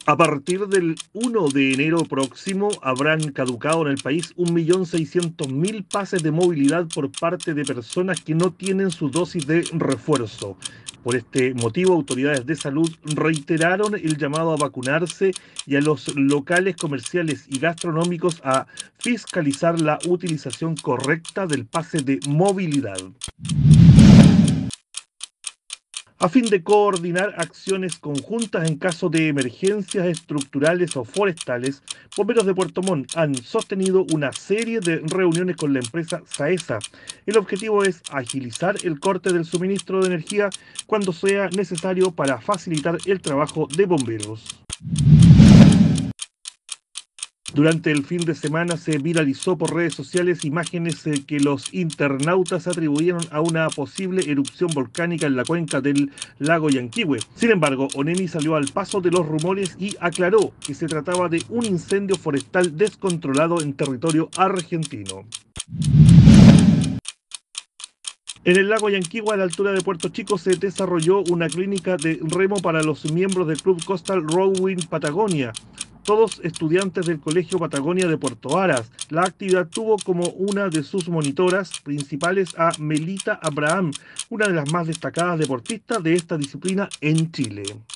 A partir del 1 de enero próximo habrán caducado en el país 1.600.000 pases de movilidad por parte de personas que no tienen su dosis de refuerzo. Por este motivo, autoridades de salud reiteraron el llamado a vacunarse y a los locales comerciales y gastronómicos a fiscalizar la utilización correcta del pase de movilidad. A fin de coordinar acciones conjuntas en caso de emergencias estructurales o forestales, bomberos de Puerto Montt han sostenido una serie de reuniones con la empresa Saesa. El objetivo es agilizar el corte del suministro de energía cuando sea necesario para facilitar el trabajo de bomberos. Durante el fin de semana se viralizó por redes sociales imágenes que los internautas atribuyeron a una posible erupción volcánica en la cuenca del lago Yanquihue. Sin embargo, Onemi salió al paso de los rumores y aclaró que se trataba de un incendio forestal descontrolado en territorio argentino. En el lago Yanquihue, a la altura de Puerto Chico, se desarrolló una clínica de remo para los miembros del Club Coastal Rowing Patagonia, todos estudiantes del Colegio Patagonia de Puerto Aras. La actividad tuvo como una de sus monitoras principales a Melita Abraham, una de las más destacadas deportistas de esta disciplina en Chile.